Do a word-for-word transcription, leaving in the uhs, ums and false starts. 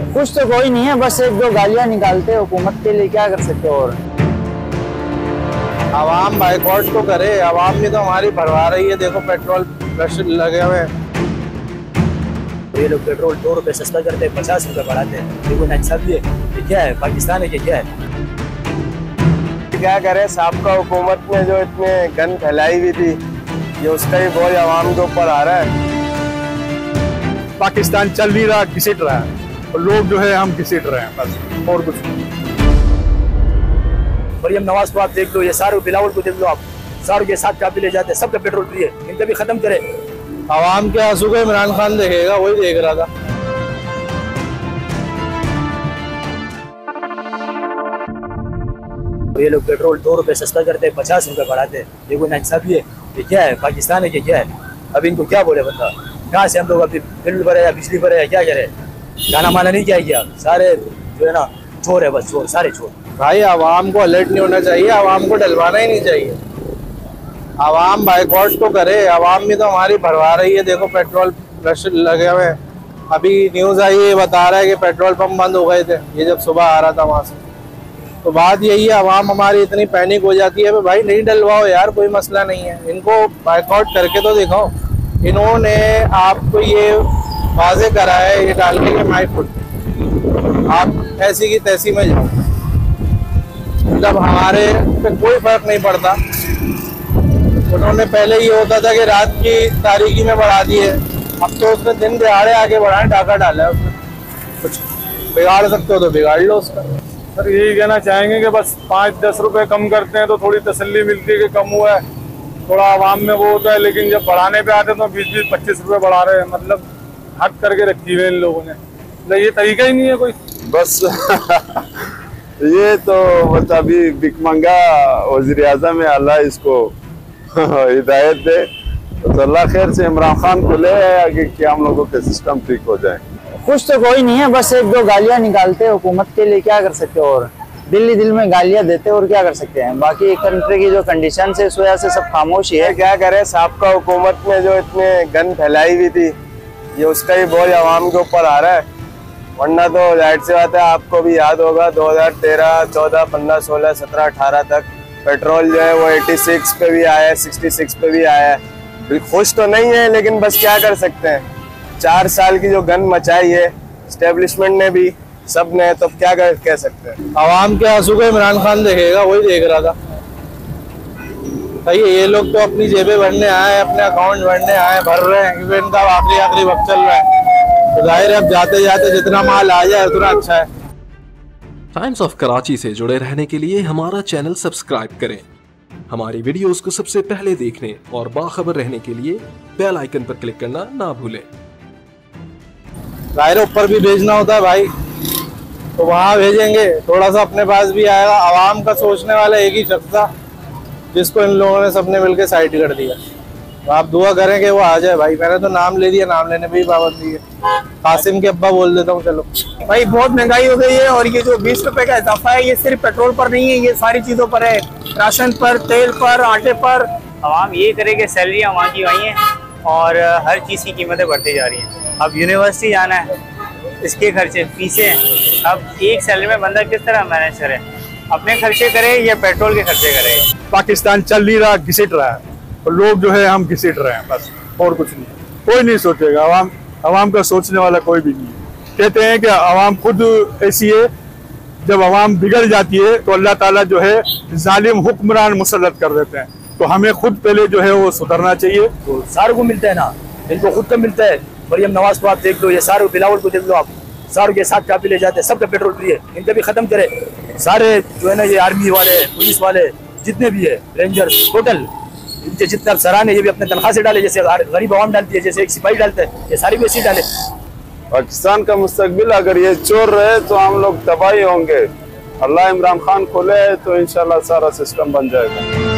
कुछ तो कोई नहीं है, बस एक दो गालियां निकालते हैं हुकूमत के लिए, क्या कर सकते हो। और आवाम बाइकआउट तो करे, आवाम भी तो हमारी भरवा रही है। देखो पेट्रोल रश लगे हुए हैं। ये लोग पेट्रोल दो रुपए सस्ता करते हैं, पचास रुपए बढ़ाते हैं। देखो इंसाफ ये क्या है, पाकिस्तान है कि क्या है। क्या करे, साबका हुकूमत ने जो इतने गन फैलाई हुई थी, ये उसका ही बोझ आवाम के ऊपर आ रहा है। पाकिस्तान चल नहीं रहा, घिसट रहा है, और लोग जो है हम घिसट रहे हैं, बस और कुछ नहीं। मरियम नवाज को आप देख लो, ये सारू बिलावल को देख लो, आप सारू के साथ काफी ले जाते हैं, सबका पेट्रोल फ्री है, इनका भी खत्म करे। आवाम के आंसू को इमरान खान देखेगा, वही देख रहा था। ये लोग पेट्रोल दो रुपए सस्ता करते हैं, पचास रुपए बढ़ाते हैं। देखो इंसाफ ये क्या है, पाकिस्तान है कि क्या है। अब इनको क्या बोले बंदा, कहाँ से हम लोग अपनी बिल भरे या बिजली भरे या क्या करे, गाना माना नहीं क्या किया। सारे जो है ना चोर है, बस चोर, सारे चोर। भाई आवाम को अलर्ट नहीं होना चाहिए, आवाम को डलवाना ही नहीं चाहिए। आवाम बाइकआउट तो करे, आवाम भी तो हमारी भरवा रही है। देखो पेट्रोल रश लगे हुए हैं। अभी न्यूज़ आई है, बता रहा है कि पेट्रोल पंप बंद हो गए थे, ये जब सुबह आ रहा था वहाँ से। तो बात यही है, आवाम हमारी इतनी पैनिक हो जाती है। भाई नहीं डलवाओ यार, कोई मसला नहीं है, इनको बाइकआउट करके तो दिखाओ। इन्होंने आपको ये वाजे करा है, ये डाल के माई फुट, आप ऐसी की तैसी में जाओ। जब हमारे पे कोई फर्क नहीं पड़ता, उन्होंने पहले ये होता था कि रात की तारीकी में बढ़ा दिए, अब तो उसने दिन दिहाड़े आगे बढ़ाए, डाका डाला है उसने। कुछ बिगाड़ सकते हो तो बिगाड़ लो उसका। सर यही कहना चाहेंगे कि बस पाँच दस रुपए कम करते हैं तो थोड़ी तसल्ली मिलती है कि कम हुआ है, थोड़ा आवाम में वो होता है। लेकिन जब बढ़ाने पे आते हैं तो बीस बीस पच्चीस रुपए बढ़ा रहे हैं, मतलब हद करके रखी हुई है इन लोगों ने। मतलब ये तरीका ही नहीं है कोई, बस ये तो बस अभी भिखमंगा वज़ीर आज़म है, अल्लाह इसको हिदायत दे। तो अल्लाह खैर से इमरान खान को ले आगे कि हम लोगों के सिस्टम ठीक हो जाए। कुछ तो कोई नहीं है, बस एक दो गालियां निकालते हैं हुकूमत के लिए, क्या कर सकते हो। और दिल ही दिल में गालियां देते हैं, और क्या कर सकते हैं। बाकी कंट्री की जो कंडीशन है, इस वजह से सब खामोशी है। क्या करे, साबका हुकूमत ने जो इतने गन फैलाई हुई थी, ये उसका ही बोझ आवाम के ऊपर आ रहा है। वरना तो जाहिर सी बात है, आपको भी याद होगा दो हज़ार तेरह चौदह पंद्रह सोलह सत्रह अठारह तक पेट्रोल जो है वो छियासी पे भी आया है, छियासठ पे भी आया है। खुश तो नहीं है, लेकिन बस क्या कर सकते हैं। चार साल की जो गन मचाई है एस्टेब्लिशमेंट ने भी, सब ने, तो क्या कर, कह सकते हैं। आवाम के आंसू को इमरान खान देखेगा, वही देख रहा था। भाई ये लोग तो अपनी जेबें भरने आए, अपने अकाउंट भरने आए, भर रहे हैं, क्योंकि इनका आखिरी आखिरी वक्त चल रहा है। तो जाहिर है अब जाते जाते जितना माल आ जाए उतना अच्छा है। टाइम्स ऑफ कराची से जुड़े रहने के लिए हमारा चैनल सब्सक्राइब करें। हमारी वीडियोस को सबसे पहले देखने और बाखबर रहने के लिए बेल आइकन पर क्लिक करना ना भूलें। जाहिर ऊपर भी भेजना होता है भाई, तो वहाँ भेजेंगे, थोड़ा सा अपने पास भी आएगा। आवाम का सोचने वाला एक ही शख्स था, जिसको इन लोगों ने सबने मिलकर साइड कर दिया। तो आप दुआ करें कि वो आ जाए भाई। मैंने तो नाम ले दिया, नाम लेने पे भी पाबंदी है। कासिम के अब्बा बोल देता हूँ। चलो भाई बहुत महंगाई हो गई है, और ये जो बीस रुपए का इजाफा है, ये सिर्फ पेट्रोल पर नहीं है, ये सारी चीजों पर है, राशन पर, तेल पर, आटे पर। आवाम ये करे कि सैलरियाँ वहाँ की वहीं हैं और हर चीज़ की कीमतें बढ़ती जा रही हैं। अब यूनिवर्सिटी जाना है, इसके खर्चे, फीसें हैं। अब एक सैलरी में बंदा किस तरह मैनेज करे, अपने खर्चे करे या पेट्रोल के खर्चे करे। पाकिस्तान चल नहीं रहा, घिसट रहा है, और लोग जो है हम घिसट रहे हैं, बस और कुछ नहीं। कोई नहीं सोचेगा, आवाम आवाम का सोचने वाला कोई भी नहीं है। कहते हैं कि आवाम खुद ऐसी है, जब आवाम बिगड़ जाती है तो अल्लाह ताला जो है जालिम हुक्मरान मुसल्लत कर देते हैं। तो हमें खुद पहले जो है वो सुधरना चाहिए। तो सारू को मिलता है ना, इनको खुद का मिलता है। मरियम नवाज को आप देख लो, ये सारू बिलावल को देख लो, आप सारू के साथ काफी ले जाते हैं, सबका पेट्रोल फ्री है, इनका भी खत्म करे। सारे जो है ना, ये आर्मी वाले, पुलिस वाले, जितने भी है, रेंजर्स, टोटल इनके जितने अफसरान है, ये भी अपने तनख्वाह से डाले, जैसे गरीब आवाम डालती है, जैसे एक सिपाही डालते हैं, ये सारी भी ऐसी डाले। पाकिस्तान का मुस्तकबिल अगर ये चोर रहे तो हम लोग तबाही होंगे। अल्लाह इमरान खान खोले तो इंशाल्लाह सारा सिस्टम बन जाएगा।